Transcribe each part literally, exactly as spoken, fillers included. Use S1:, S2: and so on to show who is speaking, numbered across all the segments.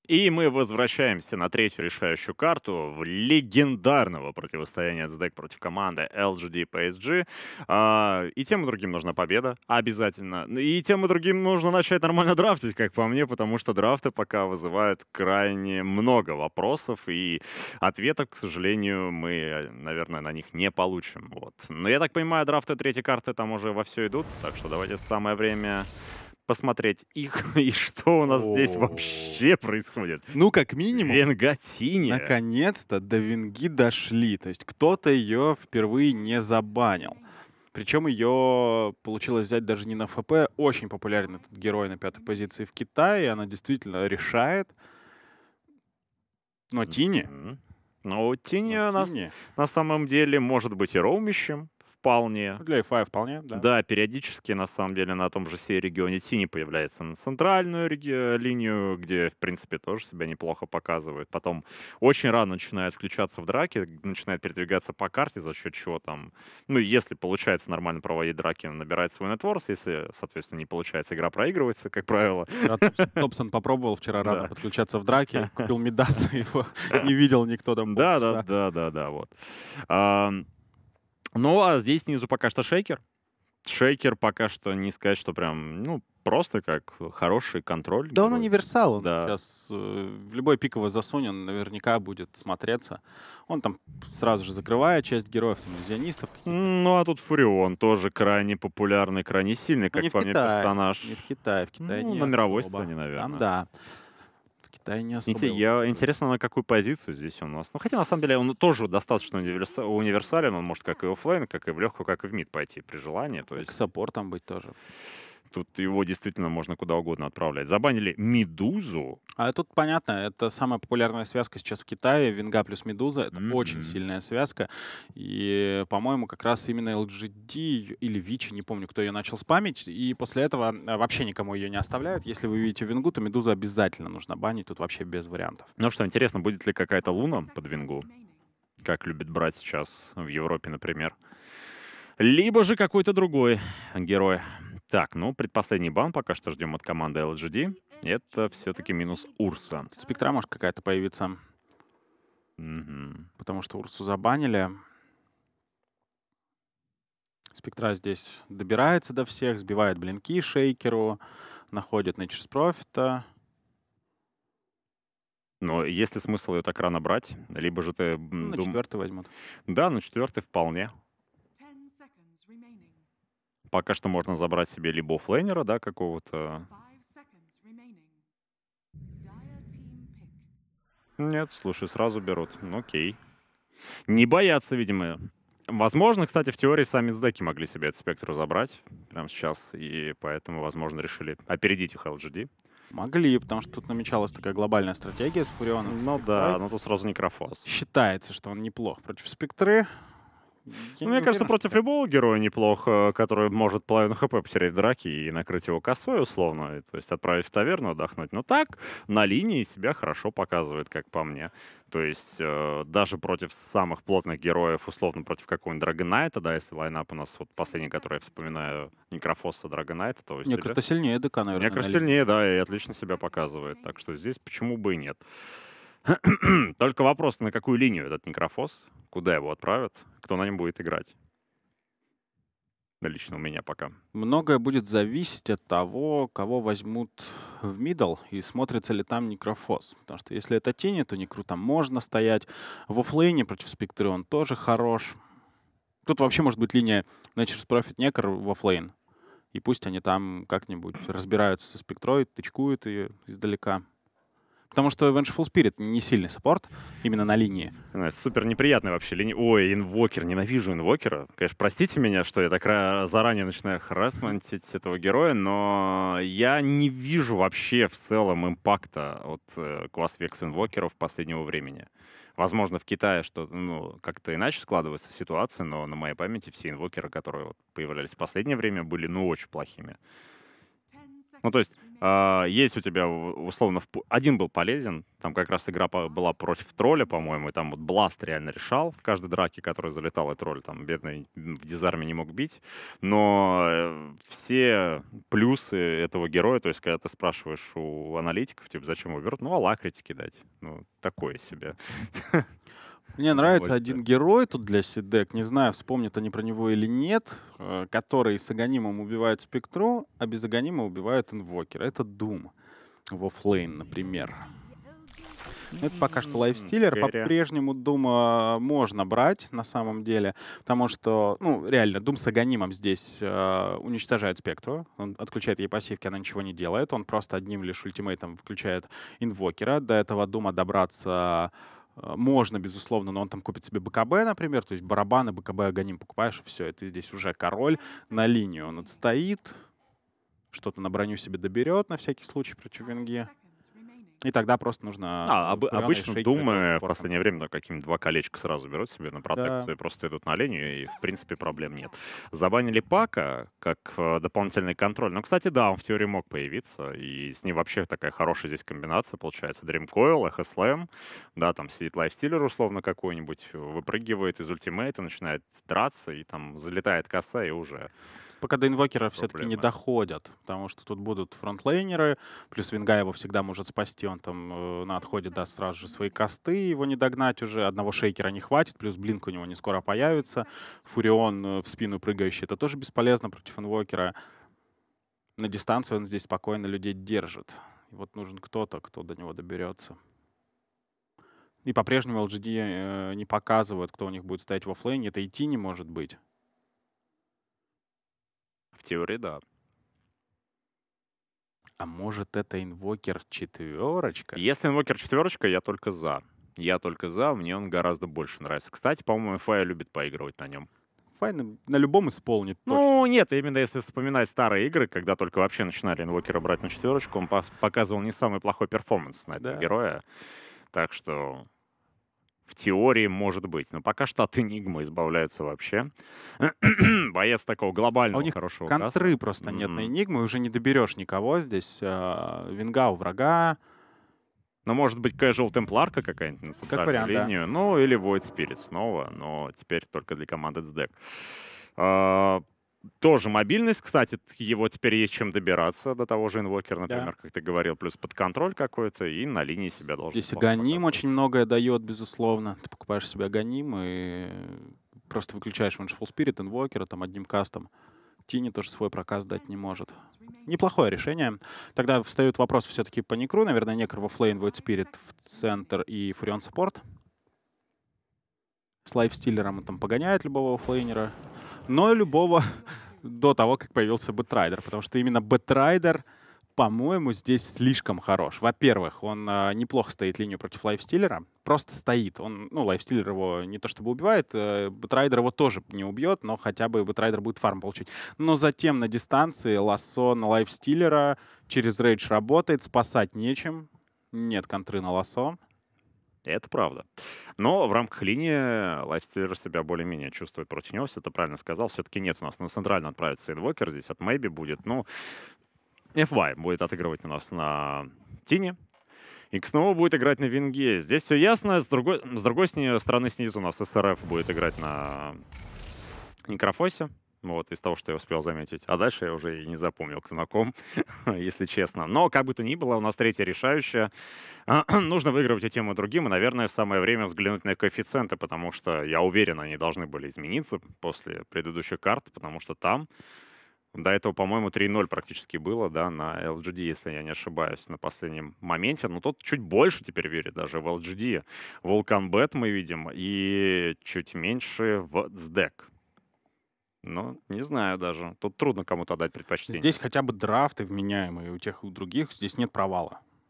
S1: И мы возвращаемся на третью решающую карту в легендарного противостояния Эцдек против команды эл джи ди пи эс джи. А, и тем и другим нужна победа, обязательно. Ну И тем и другим нужно начать нормально драфтить, как по мне, потому что драфты пока вызывают крайне много вопросов, и ответов, к сожалению, мы, наверное, на них не получим. Вот. Но я так понимаю, драфты третьей карты там уже вовсю идут, так что давайте самое время посмотреть их и что у нас здесь
S2: О.
S1: вообще происходит.
S2: Ну, как минимум,
S1: Венгатиния.
S2: наконец-то до Венги дошли. То есть кто-то ее впервые не забанил. Причем ее получилось взять даже не на эф пэ. Очень популярен этот герой на пятой позиции в Китае. Она действительно решает. Но Тини,
S1: Мгм. Ну,
S2: но
S1: Тиния на, с-
S2: Тини
S1: на самом деле может быть и роумищем вполне.
S2: для эф ай вполне, да.
S1: Да, периодически, на самом деле, на том же сей-регионе Тини появляется на центральную реги- линию, где, в принципе, тоже себя неплохо показывает. Потом очень рано начинает включаться в драки, начинает передвигаться по карте, за счет чего там, ну, если получается нормально проводить драки, набирает свой нетворс, если, соответственно, не получается, игра проигрывается, как правило.
S2: Вчера Топсон, Топсон попробовал вчера рано
S1: Да.
S2: подключаться в драке, купил Мидаса, его не видел никто там
S1: Да, да,
S2: полчаса.
S1: да, да, да, вот. Ам, Ну, а здесь снизу пока что шейкер. Шейкер пока что не сказать, что прям, ну, просто как хороший контроль
S2: Да он
S1: герой.
S2: универсал, он
S1: Да.
S2: сейчас э, в любой пиковый засунь, он наверняка будет смотреться. Он там сразу же закрывает часть героев, там, иллюзионистов каких-то.
S1: М, Ну, а тут Фурион тоже крайне популярный, крайне сильный,
S2: Ну,
S1: как
S2: не в
S1: по мне,
S2: Китае,
S1: персонаж.
S2: не в Китае, в Китае
S1: Ну,
S2: не
S1: на мировой
S2: особо.
S1: сцене,
S2: Там,
S1: наверное.
S2: да, в Китае не особо
S1: Инте-
S2: его
S1: я,
S2: культивируют.
S1: интересно, на какую позицию здесь он у нас. Ну, хотя, на самом деле, он тоже достаточно универса- универсален. Он может как и оффлейн, как и в легкую, как и в мид пойти при желании. То
S2: Как
S1: есть
S2: саппортом быть тоже.
S1: тут его действительно можно куда угодно отправлять. Забанили Медузу.
S2: А тут понятно, это самая популярная связка сейчас в Китае. Венга плюс Медуза. Это очень
S1: Мгм.
S2: сильная связка. И, по-моему, как раз именно эл джи ди или Вичи, не помню, кто ее начал спамить. И после этого а, вообще никому ее не оставляют. Если вы видите Венгу, то Медузу обязательно нужно банить. Тут вообще без вариантов.
S1: Ну что, интересно, будет ли какая-то луна под Вингу, как любит брать сейчас в Европе, например. Либо же какой-то другой герой. Так, ну, предпоследний бан пока что ждем от команды эл джи ди. Это все-таки минус Урса.
S2: Тут спектра может какая-то появиться,
S1: Мгм.
S2: потому что Урсу забанили. Спектра здесь добирается до всех, сбивает блинки шейкеру, находит Nature's Profit.
S1: Но есть ли смысл ее так рано брать? Либо же ты
S2: Ну,
S1: м,
S2: на
S1: дум...
S2: четвертый возьмут.
S1: Да, на четвертый вполне.
S3: Ten seconds remaining.
S1: Пока что можно забрать себе либо оффлейнера, да, какого-то.
S3: Five seconds remaining. Dire team pick.
S1: Нет, слушай, сразу берут. Ну, окей. Не боятся, видимо. Возможно, кстати, в теории сами сдеки могли себе этот спектр забрать прямо сейчас, и поэтому, возможно, решили опередить их эл джи ди.
S2: Могли, потому что тут намечалась такая глобальная стратегия с Фурионом.
S1: Ну да,
S2: Спектрой.
S1: но тут сразу некрофос.
S2: Считается, что он неплох против спектры. Я
S1: Ну,
S2: не
S1: мне кажется,
S2: уверен,
S1: против
S2: что-
S1: любого героя неплохо, который может половину хп потерять в драке и накрыть его косой, условно, и, то есть отправить в таверну отдохнуть. Но так, на линии себя хорошо показывает, как по мне. То есть э, даже против самых плотных героев, условно, против какого-нибудь Драгонайта, да, если лайнап у нас вот последний, который я вспоминаю, Некрофоса Драгонайта, то есть...
S2: Некро-то сильнее ДК, наверное.
S1: Некро
S2: на линии.
S1: сильнее, да, и отлично себя показывает. Так что здесь почему бы и нет. Только вопрос, на какую линию этот Некрофос, куда его отправят, кто на нем будет играть. Да, лично у меня пока.
S2: Многое будет зависеть от того, кого возьмут в мидл и смотрится ли там некрофос. Потому что если это тени, то некру там можно стоять. В оффлейне против спектры он тоже хорош. Тут вообще может быть линия Nature's Profit некр в оффлейн. И пусть они там как-нибудь разбираются со спектрой, тычкуют ее издалека. Потому что Vengeful Spirit не сильный саппорт именно на линии.
S1: Ну, это супер неприятный вообще линия. Ой, инвокер, ненавижу инвокера. Конечно, простите меня, что я так ра- заранее начинаю харасментить этого героя, но я не вижу вообще в целом импакта от э, класс векс инвокеров последнего времени. Возможно, в Китае что ну, как-то иначе складывается ситуация, но на моей памяти все инвокеры, которые вот появлялись в последнее время, были ну очень плохими.
S3: Ten seconds
S1: Ну, то есть, а, есть у тебя, в- условно, в пу- один был полезен, там как раз игра по- была против тролля, по-моему, и там вот Бласт реально решал в каждой драке, который залетал, и тролль там бедный м, в дизарме не мог бить. Но э, все плюсы этого героя, то есть, когда ты спрашиваешь у аналитиков, типа, зачем его берут, ну, алакрити кидать. Ну, такое себе
S2: Мне нравится
S1: удовольствие.
S2: один герой тут для Сидек. Не знаю, вспомнят они про него или нет, э, который с Аганимом убивает Спектру, а без Аганима убивает Инвокера. Это Doom в оффлейн, например. Но это пока что
S1: М,
S2: лайфстиллер.
S1: Кэрри.
S2: По-прежнему Дума можно брать на самом деле, потому что, ну, реально, Дум с Аганимом здесь э, уничтожает Спектру. Он отключает ей пассивки, она ничего не делает. Он просто одним лишь ультимейтом включает инвокера. До этого Дума добраться э, можно, безусловно, но он там купит себе БКБ, например, то есть барабаны, БКБ, Аганим покупаешь, и все, это здесь уже король на линию. Он отстоит, что-то на броню себе доберет на всякий случай против Венги. И тогда просто нужно
S1: А,
S2: э,
S1: обы-
S2: Фуриона и
S1: обычно
S2: Шейкера делать
S1: думы в
S2: спортом.
S1: последнее время да, какие-нибудь два колечка сразу берут себе на протекцию
S2: Да.
S1: и просто идут на линию, и, в принципе, проблем нет. Забанили Пака как э, дополнительный контроль. Ну, кстати, да, он в теории мог появиться, и с ним вообще такая хорошая здесь комбинация получается. Dream Coil, Echo Slam, да, там сидит лайфстиллер условно какой-нибудь, выпрыгивает из ультимейта, начинает драться, и там залетает коса, и уже
S2: Пока до инвокера все-таки не
S1: проблемы.
S2: доходят, потому что тут будут фронтлейнеры, плюс Винга его всегда может спасти, он там э, на отходе даст сразу же свои косты, его не догнать уже, одного шейкера не хватит, плюс блинк у него не скоро появится, Фурион э, в спину прыгающий, это тоже бесполезно против инвокера. На дистанции он здесь спокойно людей держит. И вот нужен кто-то, кто до него доберется. И по-прежнему эл джи ди э, не показывают, кто у них будет стоять в оффлейне, это идти не может быть.
S1: В теории, да.
S2: А может это инвокер четверочка?
S1: Если инвокер четверочка, я только за. Я только за, мне он гораздо больше нравится. Кстати, по-моему, Фая любит поигрывать на нем.
S2: Файн на любом исполнит точно.
S1: Ну, нет, именно если вспоминать старые игры, когда только вообще начинали инвокера брать на четверочку, он по- показывал не самый плохой перформанс на этого
S2: Да.
S1: героя. Так что в теории может быть. Но пока что от Энигмы избавляются вообще. Боец такого
S2: А
S1: глобального
S2: у них
S1: хорошего
S2: контры
S1: класса.
S2: просто нет на
S1: Мгм.
S2: Энигму, и уже не доберешь никого здесь. а, Винга у врага.
S1: Ну, может быть, Casual Темпларка какая-нибудь на центральную
S2: вариант, да.
S1: линию. Ну, или Void Spirit снова, но теперь только для команды эс-дек. А, Тоже мобильность, кстати, т- его теперь есть чем добираться до того же инвокера, например, как ты говорил, плюс под контроль какой-то, и на линии себя должен
S2: Здесь
S1: вполне
S2: Аганим
S1: показывать.
S2: очень многое дает, безусловно. Ты покупаешь себе Аганим и просто выключаешь Vengeful Spirit, инвокера там одним кастом. Тини тоже свой прокаст дать не может. Неплохое решение. Тогда встает вопрос все-таки по Некру. Наверное, Некр во флейн, Void Spirit в центр и Фурион саппорт. С лайфстиллером он там погоняет любого флейнера. Но и любого до того, как появился Бэтрайдер. Потому что именно Бэтрайдер, по-моему, здесь слишком хорош. Во-первых, он а, неплохо стоит линию против лайфстиллера. Просто стоит. Он, ну, лайфстиллер его не то чтобы убивает, э, Бэтрайдер его тоже не убьет, но хотя бы Бэтрайдер будет фарм получить. Но затем на дистанции лассо на лайфстиллера через рейдж работает, спасать нечем. Нет контры на лассо.
S1: Это правда. Но в рамках линии лайфстиллер себя более-менее чувствует против него, все ты правильно сказал. Все-таки нет у нас на центрально отправится инвокер, здесь от Мэйби будет. Ну, эф вай будет отыгрывать у нас на Тине. Икс снова будет играть на Винге. Здесь все ясно. С другой, с другой сни- стороны снизу у нас эс эр эф будет играть на Некрофосе. Вот, из того, что я успел заметить. А дальше я уже и не запомнил, кто на ком, если честно. Но, как бы то ни было, у нас третья решающая. Нужно выигрывать и тем, и другим. И, наверное, самое время взглянуть на коэффициенты, потому что, я уверен, они должны были измениться после предыдущих карт, потому что там до этого, по-моему, три ноль практически было, да, на эл джи ди, если я не ошибаюсь, на последнем моменте. Но тот чуть больше теперь верит даже в эл джи ди. Vulcan Bet мы видим, и чуть меньше в эс-дек. Ну, не знаю даже. Тут трудно кому-то отдать предпочтение.
S2: Здесь хотя бы драфты вменяемые у тех и у других. Здесь нет провала.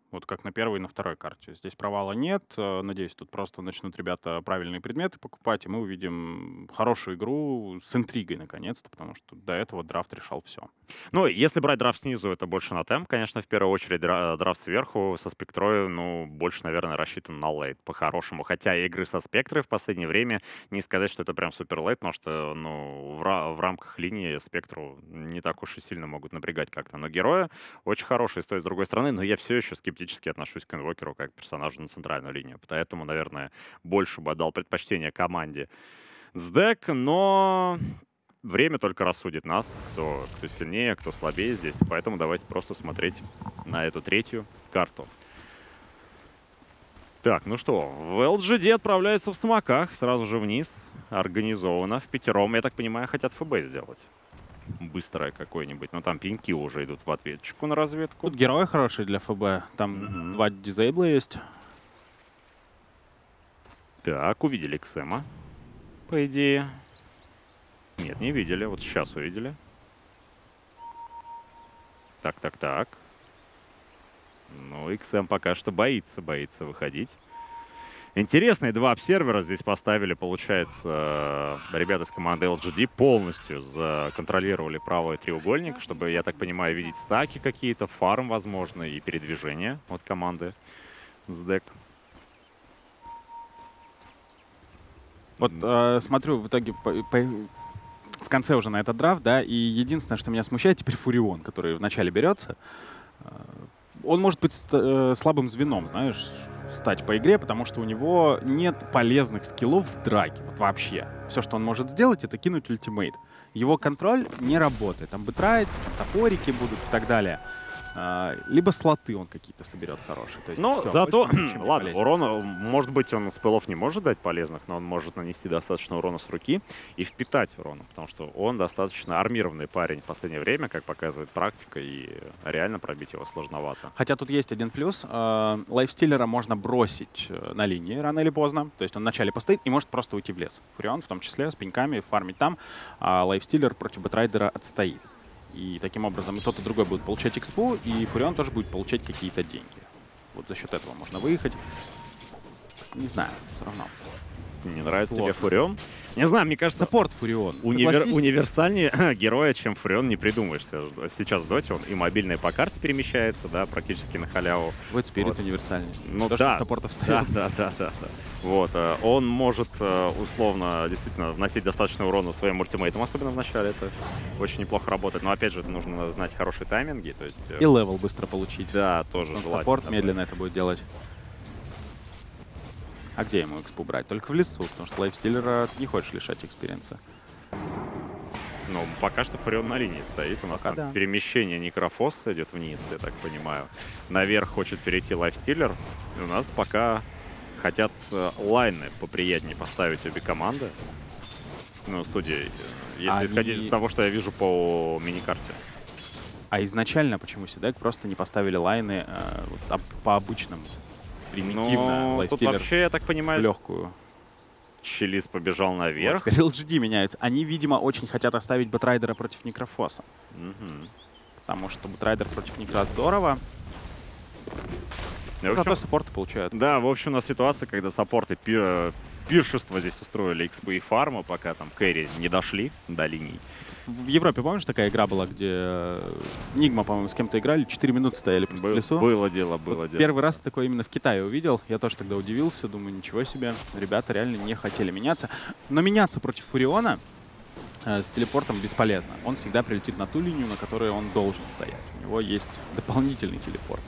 S2: Вот как на первой и на второй карте. Здесь провала нет. Э, Надеюсь, тут просто начнут ребята правильные предметы покупать, и мы увидим хорошую игру с интригой наконец-то, потому что до этого драфт решал все.
S1: Ну, если брать драфт снизу, это больше на темп, конечно, в первую очередь. Дра- Драфт сверху со спектрой, ну, больше, наверное, рассчитан на лейт, по-хорошему. Хотя игры со спектрой в последнее время, не сказать, что это прям супер лейт, потому что, ну, в, ра- в рамках линии спектру не так уж и сильно могут напрягать как-то. Но героя очень хороший, стоит с другой стороны, но я все еще скептически отношусь к инвокеру как к персонажу на центральную линию. Поэтому, наверное, больше бы отдал предпочтение команде сдэк, но время только рассудит нас, кто, кто сильнее, кто слабее здесь. Поэтому давайте просто смотреть на эту третью карту. Так, ну что, в эл джи ди отправляется в смоках, сразу же вниз, организованно, в пятером. Я так понимаю, хотят эф бэ сделать. Быстрое какое-нибудь. Но там пинки уже идут в ответчику на разведку.
S2: Тут герои хорошие для эф бэ. Там
S1: Мгм.
S2: два дизейбла есть.
S1: Так, увидели Ксема, по идее. Нет, не видели. Вот сейчас увидели. Так, так, так. Ну, икс эм пока что боится, боится выходить. Интересные два обсервера здесь поставили, получается, э, ребята с команды эл джи ди полностью законтролировали правый треугольник, чтобы, я так понимаю, видеть стаки какие-то, фарм, возможно, и передвижение от команды сдэк.
S2: Вот э, смотрю в итоге по- по- в конце уже на этот драфт, да, и единственное, что меня смущает, теперь Фурион, который вначале берется. Э, Он может быть ст- э, слабым звеном, знаешь, стать по игре, потому что у него нет полезных скиллов в драке, вот вообще. Все, что он может сделать, это кинуть ультимейт. Его контроль не работает. Там бэтрайт, там топорики будут и так далее. А, либо слоты он какие-то соберет хорошие. То есть
S1: Но
S2: всё,
S1: зато,
S2: больше он ничем не
S1: ладно,
S2: полезен.
S1: урона, может быть, он с пылов не может дать полезных, но он может нанести достаточно урона с руки и впитать урона, потому что он достаточно армированный парень в последнее время, как показывает практика, и реально пробить его сложновато.
S2: Хотя тут есть один плюс. Э, Лайфстиллера можно бросить э, на линии рано или поздно. То есть он вначале постоит и может просто уйти в лес. Фурион в том числе с пеньками фармить там, а Лайфстиллер против Бэтрайдера отстоит. И таким образом и тот, и другой будет получать экспу, и Фурион тоже будет получать какие-то деньги. Вот за счет этого можно выехать. Не знаю, все равно.
S1: Не нравится тебе
S2: Сложно.
S1: Фурион? Не знаю, мне кажется,
S2: Саппорт Фурион.
S1: универ-
S2: Согласись?
S1: универсальнее героя, чем Фурион, не придумаешь. Сейчас в доте он и мобильный по карте перемещается, да, практически на халяву.
S2: Вот Спирит
S1: Вот.
S2: универсальный.
S1: Ну
S2: То, что
S1: да,
S2: саппортов
S1: да,
S2: стоит.
S1: да, да, да, да. Вот, э, он может э, условно действительно вносить достаточно урона своим ультимейтом, особенно в начале. Это очень неплохо работает. Но опять же, это нужно знать хорошие тайминги, то есть. э,
S2: И левел быстро получить.
S1: Да, тоже
S2: Он
S1: желательно.
S2: саппорт
S1: будет.
S2: медленно это будет делать. А где ему экспу брать? Только в лесу, потому что лайфстиллера ты не хочешь лишать экспириенса.
S1: Ну, пока что Фурион на линии стоит. У нас
S2: Пока
S1: там
S2: да.
S1: перемещение Некрофоса идет вниз, я так понимаю. Наверх хочет перейти Лайфстиллер. И у нас пока хотят э, лайны поприятнее поставить обе команды. Ну, судя, э, если
S2: Они-
S1: исходить из того, что я вижу по миникарте.
S2: А изначально почему Сидек просто не поставили лайны э, вот, об- по обычному? Примитивно,
S1: Ну, тут
S2: лайфстиллер
S1: вообще, я так
S2: в
S1: понимаю,
S2: легкую.
S1: Челис побежал наверх.
S2: Вот, эл джи ди меняется. Они, видимо, очень хотят оставить Бэтрайдера против Некрофоса.
S1: Мгм.
S2: Потому что Бэтрайдер против Некра здорово.
S1: Ну, в
S2: Зато
S1: общем,
S2: саппорты получают.
S1: да, в общем, у нас ситуация, когда саппорты пи- пиршество здесь устроили экспы и фарма, пока там кэри не дошли до линий.
S2: В Европе, помнишь, такая игра была, где э, Нигма, по-моему, с кем-то играли, четыре минуты стояли просто в
S1: Был-
S2: лесу?
S1: было дело, было
S2: Вот
S1: дело.
S2: первый раз такое именно в Китае увидел. Я тоже тогда удивился, думаю, ничего себе. Ребята реально не хотели меняться. Но меняться против Фуриона э, с телепортом бесполезно. Он всегда прилетит на ту линию, на которой он должен стоять. У него есть дополнительный телепорт.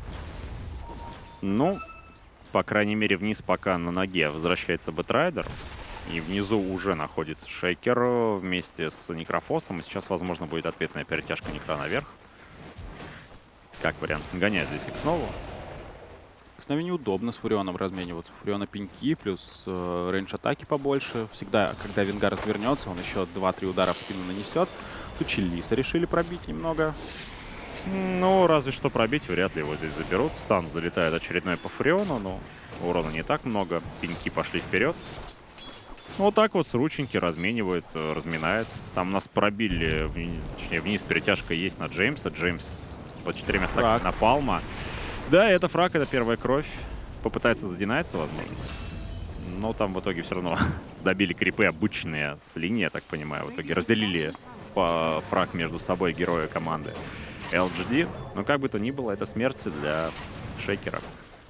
S1: Ну, по крайней мере, вниз пока на ноге возвращается Бэтрайдер. И внизу уже находится Шейкер э, вместе с Некрофосом. И сейчас, возможно, будет ответная перетяжка Некра наверх. Как вариант. Гоняет здесь их снова.
S2: Кстати, неудобно с Фурионом размениваться. У Фуриона пеньки, плюс э, рейндж атаки побольше. Всегда, когда Венгар развернется, он еще два-три удара в спину нанесет. Тут Челиса решили пробить немного.
S1: Ну, разве что пробить, вряд ли его здесь заберут. Стан залетает очередной по Фуриону, но урона не так много. Пеньки пошли вперед. Ну, вот так вот с рученьки разменивает, э, разминает. Там нас пробили, вни- точнее, вниз перетяжка есть на Джеймса. Джеймс под четырьмя стаками
S2: Так.
S1: на Палма. Да, это фраг, это первая кровь. Попытается задинаться, возможно. Но там в итоге все равно добили крипы обычные с линии, я так понимаю. В итоге разделили по фраг между собой герои команды эл джи ди. Но как бы то ни было, это смерть для Шейкера.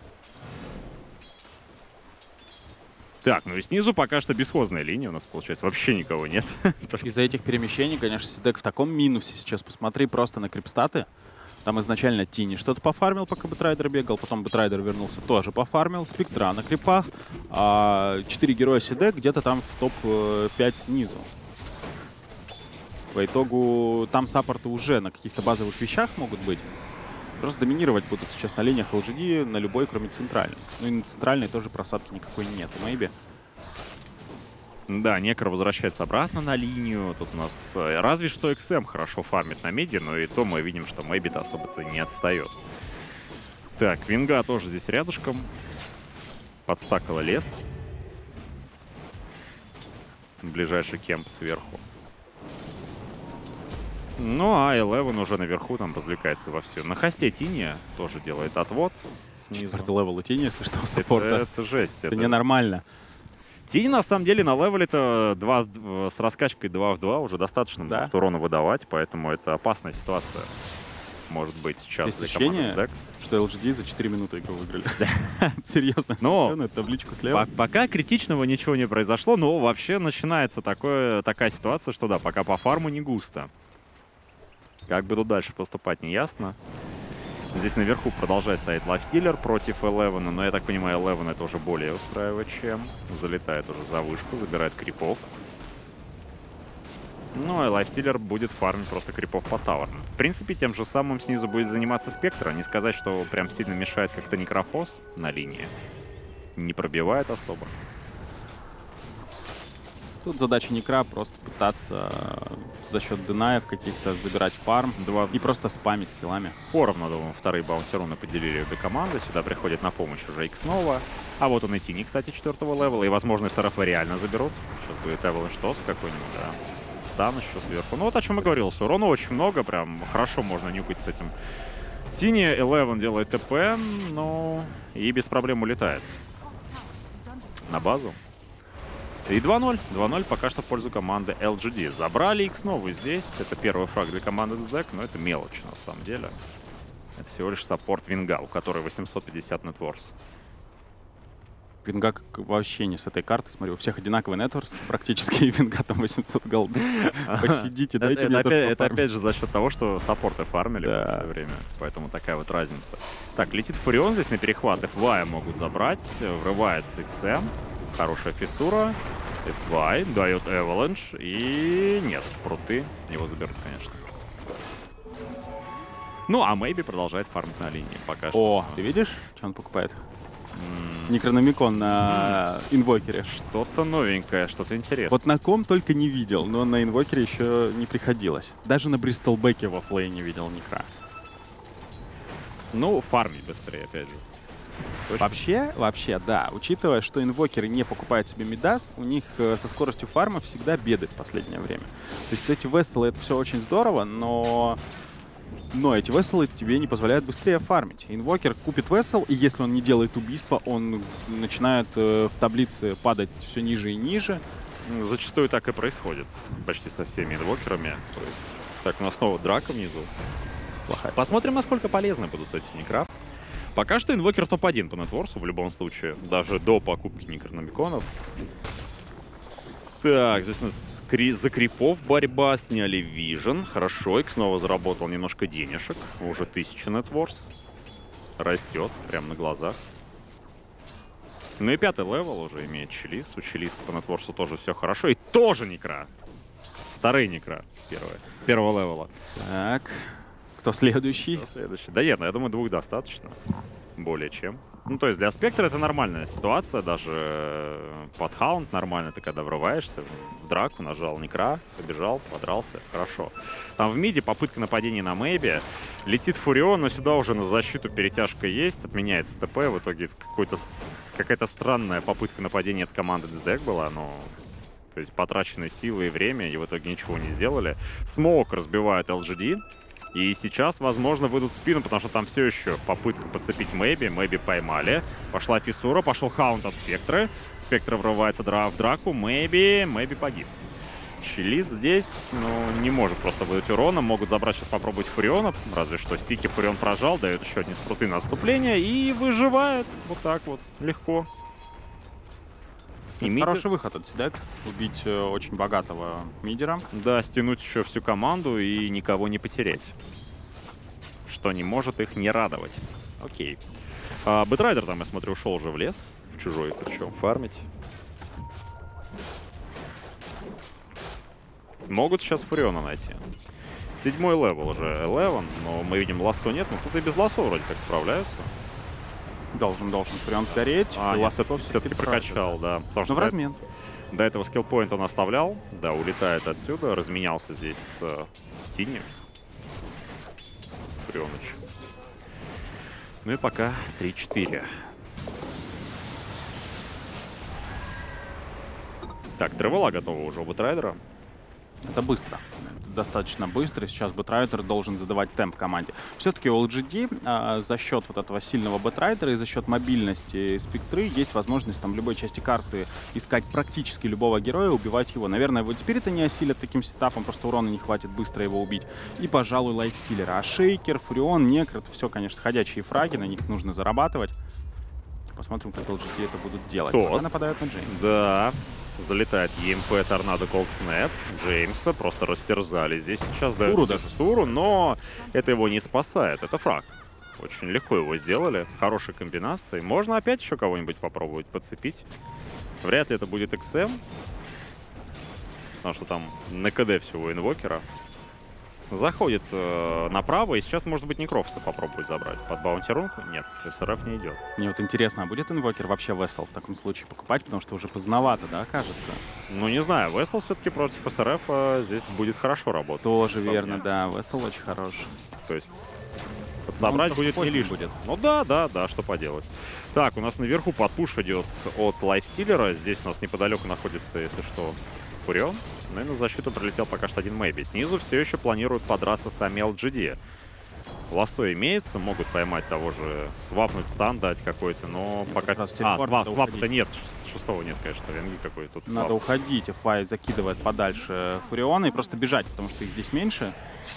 S1: Так, ну и снизу пока что бесхозная линия у нас получается. Вообще никого нет.
S2: Из-за этих перемещений, конечно, Сидек в таком минусе сейчас. Посмотри просто на крипстаты. Там изначально Тини что-то пофармил, пока Бэтрайдер бегал. Потом Бэтрайдер вернулся, тоже пофармил. Спектра на крипах. А четыре героя Сидек где-то там в топ пять снизу. По итогу там саппорты уже на каких-то базовых вещах могут быть. Просто доминировать будут сейчас на линиях эл джи ди, на любой, кроме центральной. Ну и на центральной тоже просадки никакой нет. Мэйби.
S1: Да, Некро возвращается обратно на линию. Тут у нас э, разве что икс эм хорошо фармит на миде, но и то мы видим, что Мэйби-то особо-то не отстает. Так, Винга тоже здесь рядышком. Подстакала лес. Ближайший кемп сверху. Ну, а Элевен уже наверху там развлекается вовсю. На хосте Тини тоже делает отвод снизу.
S2: Четвертый левел у Тини, если что, у саппорта.
S1: Это, это жесть.
S2: Это, это ненормально.
S1: Тини, на самом деле, на левеле-то два, с раскачкой два в два уже достаточно,
S2: да,
S1: может урона выдавать, поэтому это опасная ситуация. Может быть, сейчас
S2: есть
S1: для
S2: ощущение,
S1: команды
S2: что эл джи ди за четыре минуты игру выиграли. Серьезно,
S1: но
S2: смотрю на табличку слева.
S1: Пока критичного ничего не произошло, но вообще начинается такое, такая ситуация, что да, пока по фарму не густо. Как будут дальше поступать, не ясно. Здесь наверху продолжает стоять лайфстиллер против Элевена, но я так понимаю, Элевен это уже более устраивает, чем. Залетает уже за вышку, забирает крипов. Ну, и лайфстиллер будет фармить просто крипов по таверам. В принципе, тем же самым снизу будет заниматься Спектра. Не сказать, что прям сильно мешает как-то Некрофос на линии. Не пробивает особо.
S2: Тут задача Некра просто пытаться за счет денаев каких-то забирать фарм
S1: Два...
S2: и просто спамить скиллами.
S1: Поровну, думаю, вторые баунсеруны поделили обе команды. Сюда приходит на помощь уже Икс снова. А вот он и Тини, кстати, четвертого левела. И, возможно, эс эр эф реально заберут. Сейчас будет Эвеланш Тос какой-нибудь, да. Стан еще сверху. Ну вот о чем я говорил. Урона очень много. Прям хорошо можно нюкать с этим. Тини, Элевен делает ТП, но и без проблем улетает на базу. И два ноль. два ноль пока что в пользу команды эл джи ди. Забрали Икс новый здесь. Это первый фраг для команды Сдэк, но это мелочь на самом деле. Это всего лишь саппорт Винга, у которой восемьсот пятьдесят нетворс.
S2: Винга как вообще не с этой карты. Смотрю, у всех одинаковый нетворс практически, и Винга там восемьсот голды. Пощадите, дайте мне тоже
S1: Это опять же за счет того, что саппорты фармили в
S2: Да.
S1: это время. Поэтому такая вот разница. Так, летит Фурион здесь на перехват. эф вай могут забрать. Врывается икс эм. Хорошая фиссура. эф вай дает Эваланш. И нет, спруты его заберут, конечно. Ну, а Мэйби продолжает фармить на линии пока что.
S2: О, ты видишь, что он покупает? Некрономикон на инвокере.
S1: Что-то новенькое, что-то интересное.
S2: Вот на ком только не видел, но на инвокере еще не приходилось. Даже на Бристолбеке во флей не видел Некра.
S1: Ну, фармить быстрее, опять же. Точно.
S2: Вообще, вообще, да. Учитывая, что инвокеры не покупают себе Мидас, у них э, со скоростью фарма всегда беды в последнее время. То есть эти веселы, это все очень здорово, но... Но эти веселы тебе не позволяют быстрее фармить. Инвокер купит весел, и если он не делает убийства, он начинает э, в таблице падать все ниже и ниже.
S1: Зачастую так и происходит. Почти со всеми инвокерами. То есть, так, у нас снова драка внизу.
S2: Плохая.
S1: Посмотрим, насколько полезны будут эти Некра. Пока что инвокер топ один по нетворсу, в любом случае. Даже до покупки Некрономиконов. Так, здесь у нас кри за крипов борьба. Сняли Вижен. Хорошо, Икс снова заработал немножко денежек. Уже тысяча нетворс. Растет прямо на глазах. Ну и пятый левел уже имеет Челис. У Челиса по нетворсу тоже все хорошо. И тоже Некра. Вторые Некра. Первые. Первого левела.
S2: Так, кто следующий?
S1: Кто следующий? Да нет, ну, я думаю, двух достаточно. Более чем. Ну, то есть для Спектра это нормальная ситуация. Даже под хаунд нормально. Ты когда врываешься в драку, нажал Некра, побежал, подрался. Хорошо. Там в миде попытка нападения на Мэйби. Летит Фурион, но сюда уже на защиту перетяжка есть. Отменяется ТП. В итоге какая-то странная попытка нападения от команды Сдэк была. Но... То есть потраченные силы и время, и в итоге ничего не сделали. Смоук разбивает эл джи ди. И сейчас, возможно, выйдут в спину, потому что там все еще попытка подцепить Мэйби. Мэйби поймали. Пошла фиссура, пошел хаунт от Спектры. Спектра врывается в драку. Мэйби, Мэйби погиб. Чилис здесь, ну, не может просто выдать урона. Могут забрать сейчас, попробовать Фуриона. Разве что стики Фурион прожал, дает еще одни спруты на отступление и выживает. Вот так вот, легко.
S2: И мид... Хороший выход от Сидек. Убить э, очень богатого мидера.
S1: Да, стянуть еще всю команду и никого не потерять. Что не может их не радовать. Окей. А, Бэтрайдер там, я смотрю, ушел уже в лес. В чужой, причем фармить. Могут сейчас Фуриона найти. Седьмой левел уже одиннадцать, но мы видим, лассо нет. Но тут и без лассо вроде как справляются.
S2: Должен, должен Фурион сгореть.
S1: А, лассо все-таки прокачал, да. Потому что
S2: в размен.
S1: До этого скиллпоинт он оставлял. Да, улетает отсюда. Разменялся здесь с uh, Тини. Фурионыч. Ну и пока три-четыре. Так, Тревела готова уже у Бэтрайдера.
S2: Это быстро. Это достаточно быстро. Сейчас Бэтрайдер должен задавать темп команде. Все-таки у эл джи ди а, за счет вот этого сильного Бэтрайдера и за счет мобильности Спектры есть возможность там в любой части карты искать практически любого героя, убивать его. Наверное, вот теперь это не осилят таким сетапом, просто урона не хватит быстро его убить. И, пожалуй, лайфстиллера. А Шейкер, Фурион, Некр — это все, конечно, ходячие фраги, на них нужно зарабатывать. Посмотрим, как эл джи ди это будут делать. Пока нападают на Джеймс.
S1: Да. Залетает и эм пи, Торнадо, Cold Snap. Джеймса просто растерзали. Здесь сейчас дают
S2: Фуру даже.
S1: Фуру, но это его не спасает. Это фраг. Очень легко его сделали. Хорошей комбинацией. Можно опять еще кого-нибудь попробовать подцепить. Вряд ли это будет икс эм. Потому что там на КД всего инвокера. Заходит э, направо, и сейчас, может быть, Некрофса попробует забрать. Под баунти-рунку? Нет, эс эр эф не идет.
S2: Мне вот интересно, а будет инвокер вообще Вессел в таком случае покупать? Потому что уже поздновато, да, кажется?
S1: Ну, не знаю, Вессел все-таки против эс эр эф а, здесь будет хорошо работать.
S2: Тоже верно, да, Вессел очень хорош.
S1: То есть подсобрать ну, будет не лишним. Будет. Ну да, да, да, что поделать. Так, у нас наверху подпуш идет от лайфстиллера. Здесь у нас неподалеку находится, если что, Фурион. Ну и на защиту прилетел пока что один Мэйби. Снизу все еще планируют подраться сами эл джи ди. Лассо имеется, могут поймать того же, свапнуть стан, дать какой-то, но пока... А, свап, свапа-то нет, шестого нет, конечно, венги какой-то. Тут
S2: надо свап. Уходить, эф ай закидывает подальше Фуриона и просто бежать, потому что их здесь меньше.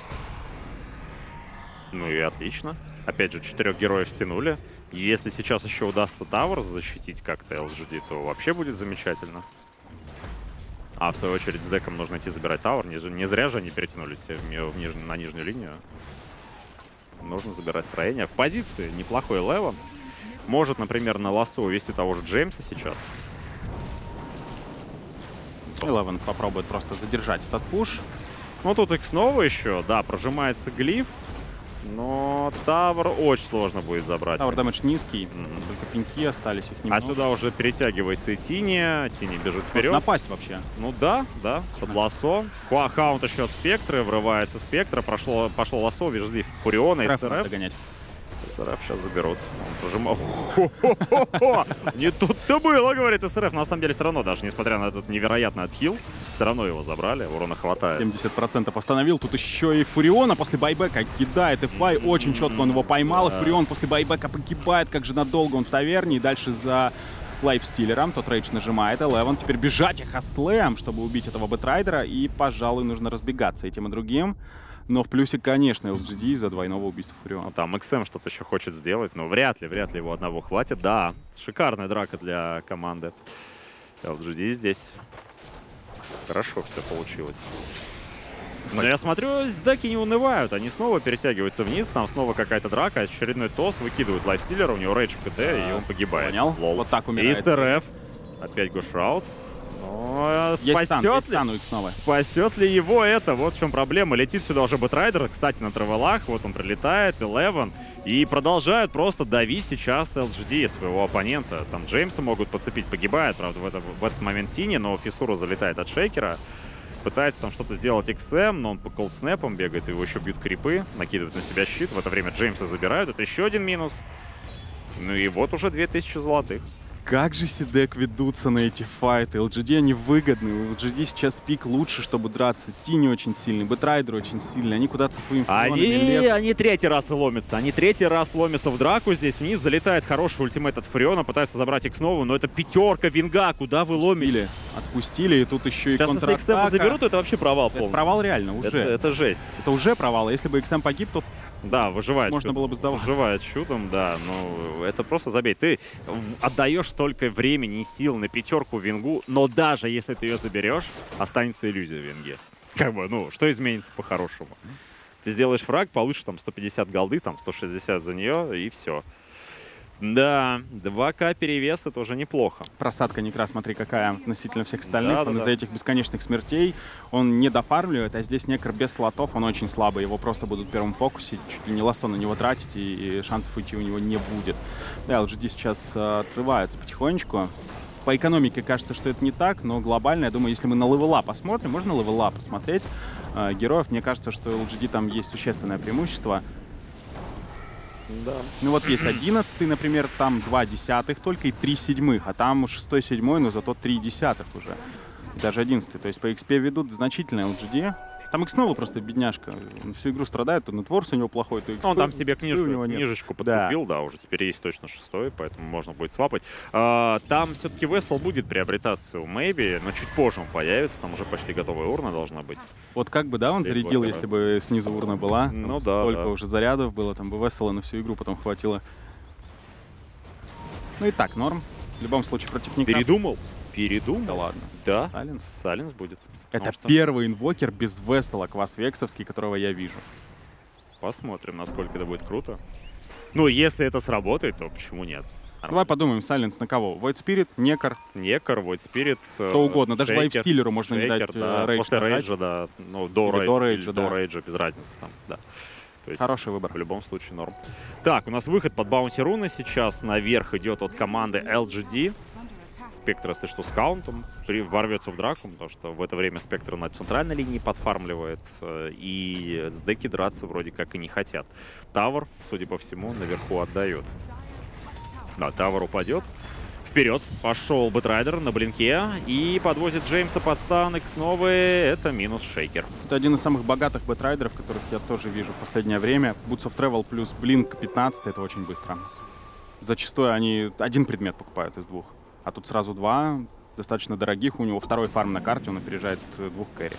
S1: Ну и отлично. Опять же, четырех героев стянули. Если сейчас еще удастся Тавр защитить как-то эл джи ди, то вообще будет замечательно. А в свою очередь с деком нужно идти забирать Тавр. Не, не зря же они перетянулись в, в ниж, на нижнюю линию. Нужно забирать строение. В позиции неплохой Леван. Может, например, на лассо увести того же Джеймса сейчас.
S2: Леван попробует просто задержать этот пуш.
S1: Ну, тут X снова еще. Да, прожимается глиф. Но Тавр очень сложно будет забрать.
S2: Тавр дэмэдж низкий, mm-hmm. только пеньки остались, их немного.
S1: А сюда уже перетягивается и Тини. Тини бежит вперед.
S2: Может напасть вообще.
S1: Ну да, да, под лассо. Хуа хаунт еще от Спектры, врывается Спектра. Прошло, пошло лассо, вижу, Фуриона и эс эр эф.
S2: Догонять.
S1: эс эр эф сейчас заберут. Он прожимал. Не тут-то было, говорит эс эр эф. На самом деле все равно, даже несмотря на этот невероятный отхил, все равно его забрали, урона хватает.
S2: семьдесят процентов остановил. Тут еще и Фуриона после байбека кидает. эф ай очень четко он его поймал. И Фурион после байбека погибает. Как же надолго он в таверне. И дальше за лайфстиллером. Тот рейдж нажимает. Элевен теперь бежать и хаслэм, чтобы убить этого Бэтрайдера. И, пожалуй, нужно разбегаться этим и другим. Но в плюсе, конечно, эл джи ди из-за двойного убийства Фуриона.
S1: Ну, там икс эм что-то еще хочет сделать, но вряд ли, вряд ли его одного хватит. Да, шикарная драка для команды. эл джи ди здесь. Хорошо все получилось. Но я смотрю, сдаки не унывают. Они снова перетягиваются вниз. Там снова какая-то драка. Очередной тос. Выкидывают лайфстиллера. У него рейдж в КТ, и он погибает.
S2: Понял.
S1: Лол.
S2: Вот так умирает.
S1: И эс эр эф. Опять гушраут. Но
S2: есть стан, есть
S1: ли,
S2: стан у Икс снова.
S1: спасет ли его это? Вот в чем проблема. Летит сюда уже Бэтрайдер, кстати, на травелах. Вот он прилетает, Элевен. И продолжают просто давить сейчас эл джи ди, своего оппонента. Там Джеймса могут подцепить, погибает, правда, в, это, в этот момент Тини, но фиссура залетает от Шейкера. Пытается там что-то сделать икс эм, но он по колдснэпам бегает, его еще бьют крипы, накидывают на себя щит. В это время Джеймса забирают, это еще один минус. Ну и вот уже две тысячи золотых.
S2: Как же Сидек ведутся на эти файты. эл джи ди они выгодны. У эл джи ди сейчас пик лучше, чтобы драться. Тини очень сильный, Бэтрайдер очень сильный. Они куда-то со своим фурионами
S1: Они,
S2: лезут.
S1: они третий раз ломятся. Они третий раз ломятся в драку здесь. Вниз залетает хороший ультимейт от Фуриона. Пытаются забрать Икс Нову, но это пятерка Винга. Куда вы ломите?
S2: Или отпустили, и тут еще и
S1: Сейчас, если Икс Эм
S2: контратака.
S1: заберут, это вообще провал
S2: Это
S1: полный.
S2: провал реально, уже.
S1: Это, это жесть.
S2: Это уже провал. А если бы икс эм погиб, то
S1: Да, выживает.
S2: можно
S1: чудом.
S2: было бы сдавать.
S1: Выживает чудом, да. Ну, это просто забей. Ты в- отдаешь столько времени и сил на пятерку Вингу, но даже если ты ее заберешь, останется иллюзия Винге. Как бы, ну, что изменится по-хорошему? Ты сделаешь фраг, получишь там сто пятьдесят голды, там сто шестьдесят за нее, и все. Да, два ка перевес, это уже неплохо.
S2: Просадка Некра, смотри, какая относительно всех остальных.
S1: Да, да,
S2: Он
S1: да.
S2: из-за этих бесконечных смертей, он не дофармливает, а здесь Некр без слотов, он очень слабый. Его просто будут в первом фокусе, чуть ли не лассо на него тратить, и, и шансов уйти у него не будет. Да, эл джи ди сейчас э, отрывается потихонечку. По экономике кажется, что это не так, но глобально, я думаю, если мы на левела посмотрим, можно левела посмотреть э, героев, мне кажется, что у эл джи ди там есть существенное преимущество.
S1: Да.
S2: Ну вот есть одиннадцатый, например, там два десятых только и три седьмых, а там шестой, седьмой, но зато три десятых уже. И даже одиннадцатый. То есть по экспе ведут значительно эл джи ди. Там Икс Нова просто бедняжка. Он всю игру страдает, то нетворс у него плохой, то экспы,
S1: Он там себе
S2: экспы
S1: книжку,
S2: у него нет.
S1: книжечку
S2: Да.
S1: подкупил, да. уже теперь есть точно шестой, поэтому можно будет свапать. А, там все-таки Вессел будет приобретаться у Мэйби, но чуть позже он появится, там уже почти готовая урна должна быть.
S2: Вот как бы, да, он
S1: Здесь
S2: зарядил,
S1: блокера.
S2: если бы снизу урна была. Там
S1: Ну да,
S2: Сколько
S1: да.
S2: уже зарядов было, там бы Весела на всю игру потом хватило. Ну и так, норм. В любом случае против Некра.
S1: Передумал? Передумал?
S2: Да ладно.
S1: Да.
S2: Сайленс.
S1: Сайленс будет.
S2: Это
S1: Потому что
S2: первый инвокер без Весела квас-вексовский, которого я вижу.
S1: Посмотрим, насколько это будет круто. Ну, если это сработает, то почему нет?
S2: Давай подумаем, Сайленс на кого? Void Spirit, Некар,
S1: Некор, Void Spirit,
S2: кто угодно. Даже
S1: Шейкер,
S2: Лайфстиллеру можно не
S1: Шейкер,
S2: дать
S1: да.
S2: э, рейдж
S1: После
S2: нажать.
S1: рейджа, да. Ну, до,
S2: Или
S1: рейджа,
S2: до рейджа,
S1: или до
S2: да.
S1: рейджа, без разницы там, да. То есть
S2: Хороший выбор.
S1: в любом случае норм. Так, у нас выход под Баунти Руна сейчас наверх идет от команды эл джи ди. Спектр, если что, с каунтом при, ворвется в драку, потому что в это время Спектр на центральной линии подфармливает, э, и с деки драться вроде как и не хотят. Тавр, судя по всему, наверху отдает. Да, Тавр упадет. Вперед пошел Бэтрайдер на блинке и подвозит Джеймса под стан. Икс Новы, это минус Шейкер.
S2: Это один из самых богатых бэтрайдеров, которых я тоже вижу в последнее время. Boots of Travel плюс Blink пятнадцать, это очень быстро. Зачастую они один предмет покупают из двух. А тут сразу два, достаточно дорогих. У него второй фарм на карте, он опережает э, двух кэрри.